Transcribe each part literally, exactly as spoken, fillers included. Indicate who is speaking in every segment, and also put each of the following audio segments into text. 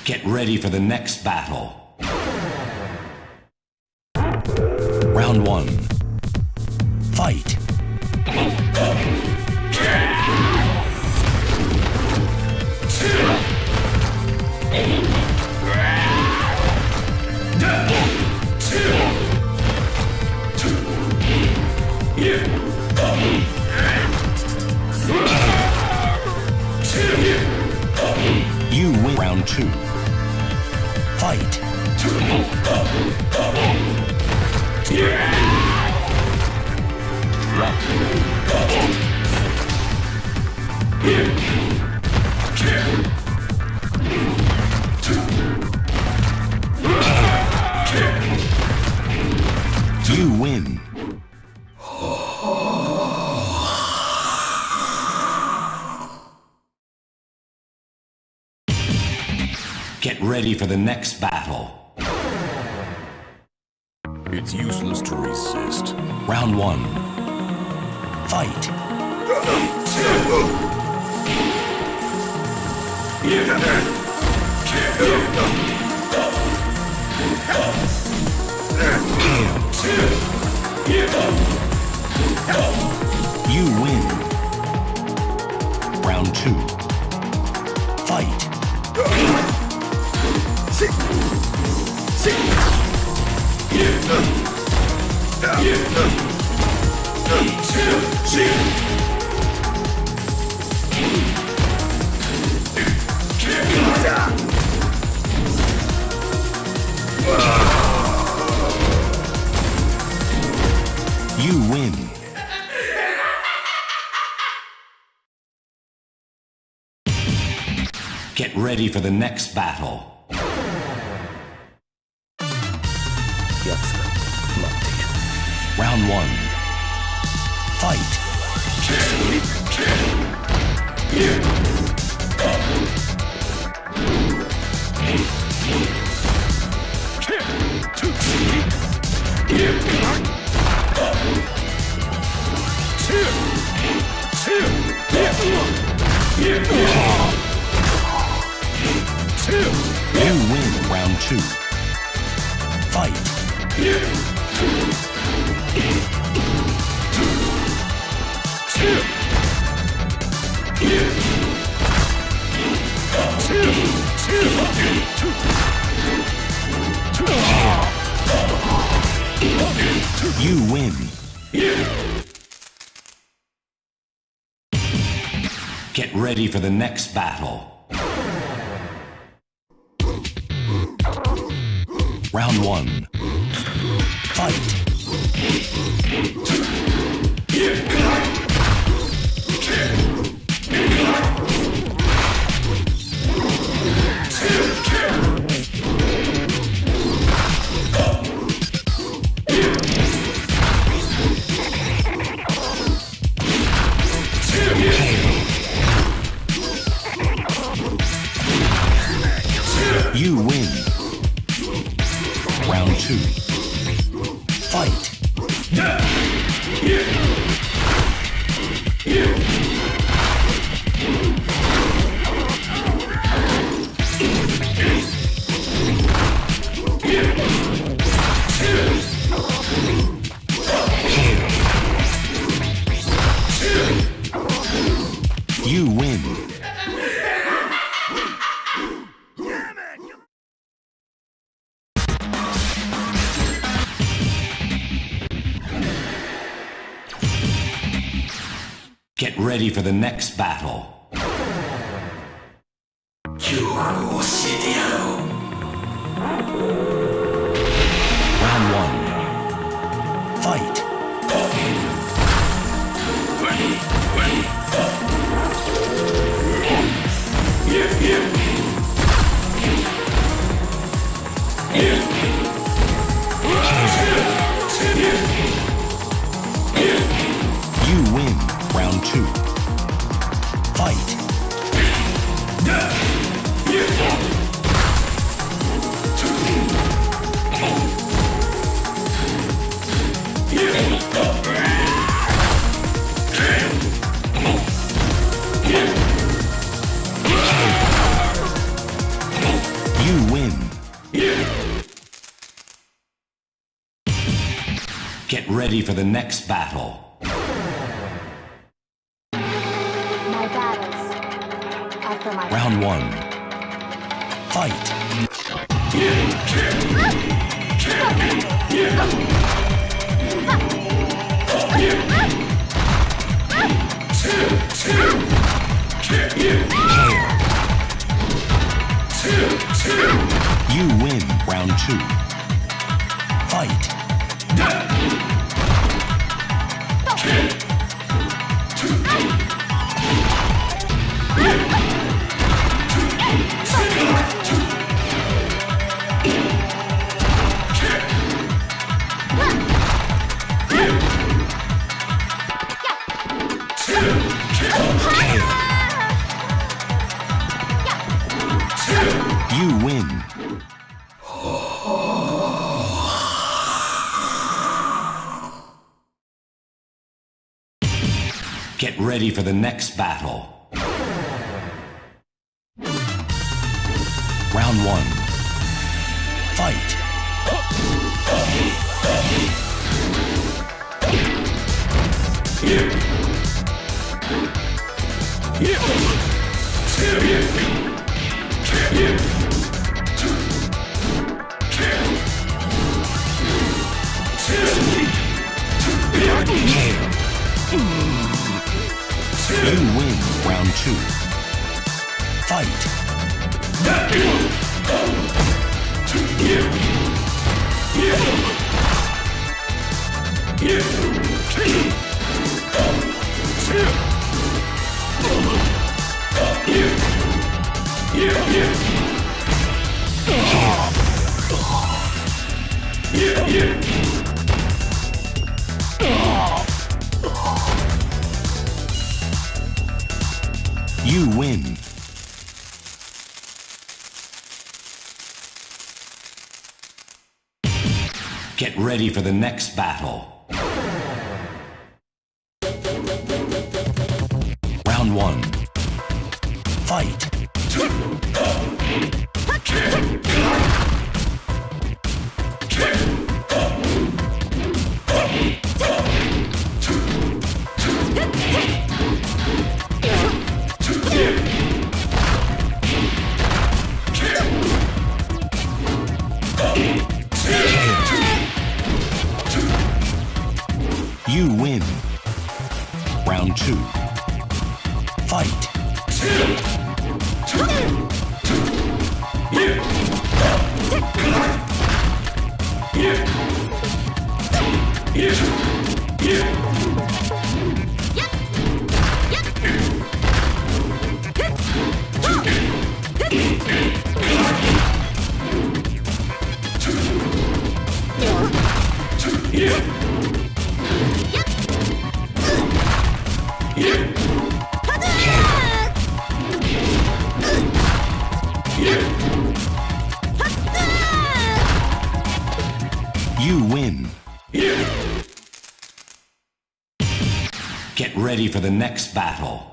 Speaker 1: Get ready for the next battle. Round one. Fight. You win. Round two. Fight. You win. Get ready for the next battle.
Speaker 2: It's useless to resist.
Speaker 1: Round one. Fight. You win. Round two. Fight. You win. Get ready for the next battle. Round one. Fight. You win round two. Fight. You win. Get ready for the next battle. Round one. Fight. You win. Round two. Fight. You win. Get ready for the next battle. Round one. Fight. You win round two. Fight. You win. Get ready for the next battle.
Speaker 3: My battles are for my
Speaker 1: Round one. Fight. You win. Round two. Fight. You win. Get ready for the next battle. Round one. Fight. You win. Round two. Fight. You win. Get ready for the next battle. Round one. Fight. You win. Round two. Fight. You win. Get ready for the next battle.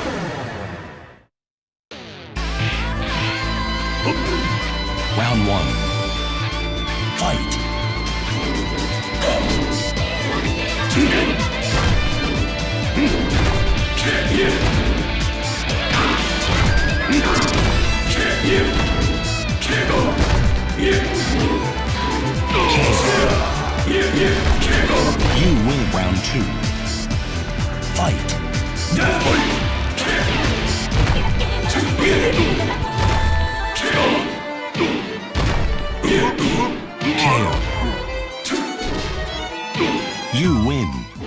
Speaker 1: Round one. Fight. You win. Round two. Fight. You win.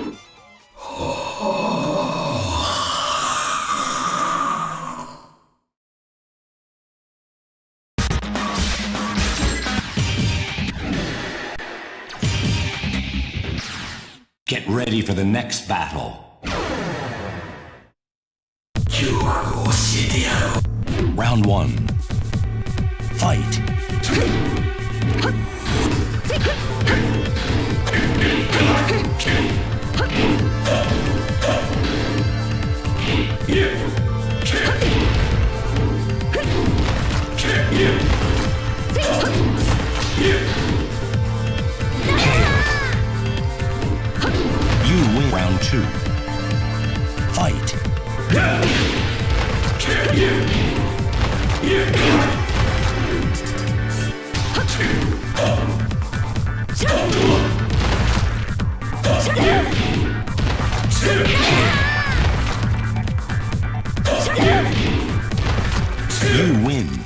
Speaker 1: Get ready for the next battle. Round one. Fight. You win.